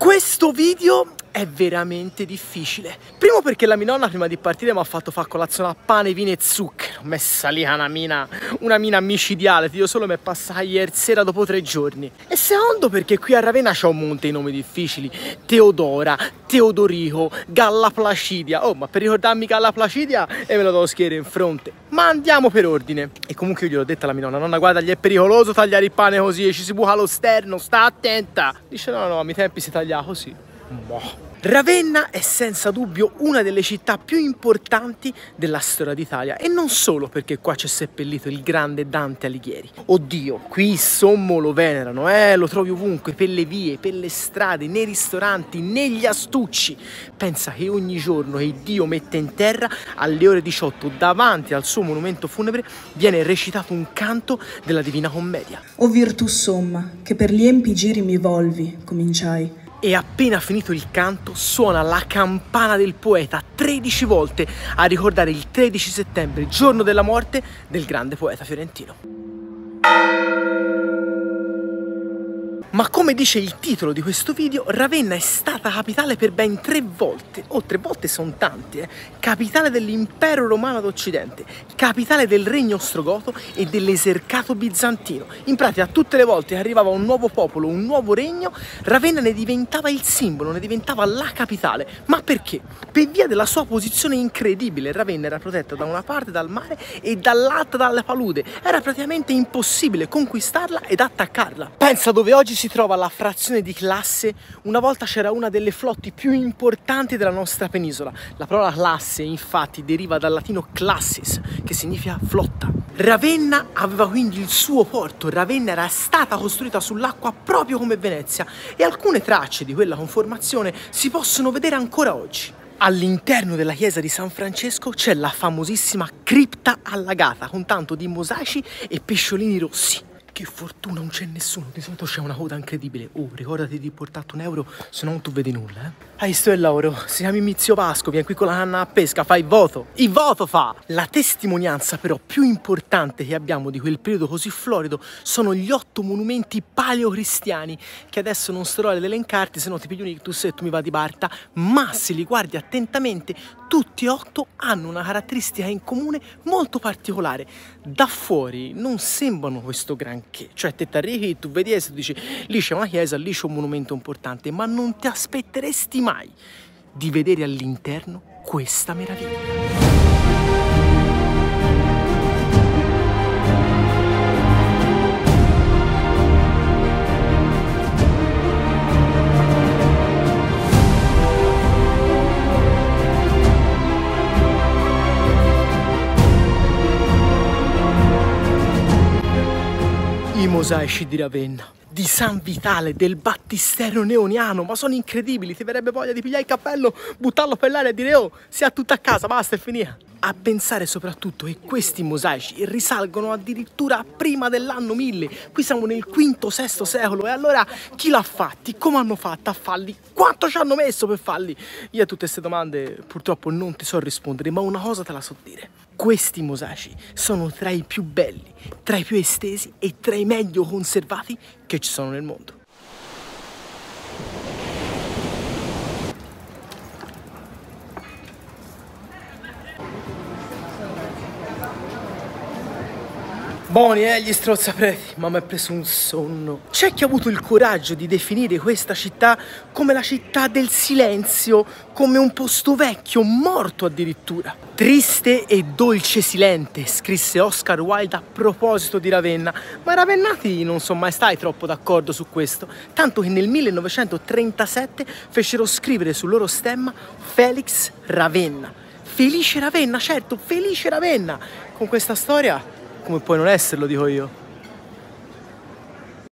Questo video è veramente difficile. Primo perché la mia nonna prima di partire mi ha fatto fare colazione a pane, vino e zucchero. Messa lì una mina micidiale. Io solo mi è passata ieri sera dopo 3 giorni. E secondo perché qui a Ravenna c'è un monte di nomi difficili. Teodora, Teodorico, Galla Placidia. Oh, ma per ricordarmi Galla Placidia e me lo devo schiere in fronte. Ma andiamo per ordine. E comunque io gliel'ho detto alla mia nonna: nonna, guarda, gli è pericoloso tagliare il pane così, ci si buca lo sterno, sta attenta. Dice no, a miei tempi si taglia così. Boh. Ravenna è senza dubbio una delle città più importanti della storia d'Italia, e non solo perché qua c'è seppellito il grande Dante Alighieri. Oddio, qui Sommo lo venerano, lo trovi ovunque, per le vie, per le strade, nei ristoranti, negli astucci. Pensa che ogni giorno che Dio mette in terra, alle ore 18, davanti al suo monumento funebre, viene recitato un canto della Divina Commedia. O virtù somma, che per gli empi giri mi volvi, cominciai. E appena finito il canto suona la campana del poeta 13 volte a ricordare il 13 settembre, giorno della morte del grande poeta fiorentino. Ma come dice il titolo di questo video, Ravenna è stata capitale per ben 3 volte. Oh, 3 volte sono tante, Capitale dell'impero romano d'Occidente, capitale del regno ostrogoto e dell'esercato bizantino. In pratica tutte le volte che arrivava un nuovo popolo, un nuovo regno, Ravenna ne diventava il simbolo, ne diventava la capitale. Ma perché? Per via della sua posizione incredibile. Ravenna era protetta da una parte dal mare e dall'altra dalle palude. Era praticamente impossibile conquistarla ed attaccarla. Pensa dove oggi si trova la frazione di classe. Una volta c'era una delle flotte più importanti della nostra penisola. La parola classe infatti deriva dal latino classis, che significa flotta. Ravenna aveva quindi il suo porto. Ravenna era stata costruita sull'acqua proprio come Venezia, e alcune tracce di quella conformazione si possono vedere ancora oggi. All'interno della chiesa di San Francesco c'è la famosissima cripta allagata con tanto di mosaici e pesciolini rossi. Che fortuna, non c'è nessuno, di solito c'è una coda incredibile. Oh, ricordati di portarti €1, se no non tu vedi nulla, Sto è Lauro, si chiama Mizio Pasco, vieni qui con la canna a pesca, fai il voto. Il voto fa! La testimonianza però più importante che abbiamo di quel periodo così florido sono gli 8 monumenti paleocristiani, che adesso non starò ad elencarti, se no ti piglio un ictus e tu mi va di Barta, ma se li guardi attentamente, tutti e 8 hanno una caratteristica in comune molto particolare. Da fuori non sembrano questo granché, cioè te t'arrivi, tu vedi e tu dici lì c'è una chiesa, lì c'è un monumento importante, ma non ti aspetteresti mai di vedere all'interno questa meraviglia. I mosaici di Ravenna, di San Vitale, del battistero neoniano, ma sono incredibili, ti verrebbe voglia di pigliare il cappello, buttarlo per l'aria e dire oh, sia tutta a casa, basta, è finita. A pensare soprattutto che questi mosaici risalgono addirittura prima dell'anno 1000, qui siamo nel V-VI secolo, e allora chi l'ha fatti? Come hanno fatto a farli? Quanto ci hanno messo per farli? Io a tutte queste domande purtroppo non ti so rispondere, ma una cosa te la so dire. Questi mosaici sono tra i più belli, tra i più estesi e tra i meglio conservati che ci sono nel mondo. Buoni gli strozzapreti, ma mi è preso un sonno. C'è chi ha avuto il coraggio di definire questa città come la città del silenzio, come un posto vecchio, morto addirittura. Triste e dolce silente, scrisse Oscar Wilde a proposito di Ravenna, ma i ravennati non sono mai stati troppo d'accordo su questo, tanto che nel 1937 fecero scrivere sul loro stemma Felix Ravenna. Felice Ravenna, certo, Felice Ravenna. Con questa storia, come puoi non esserlo, dico io.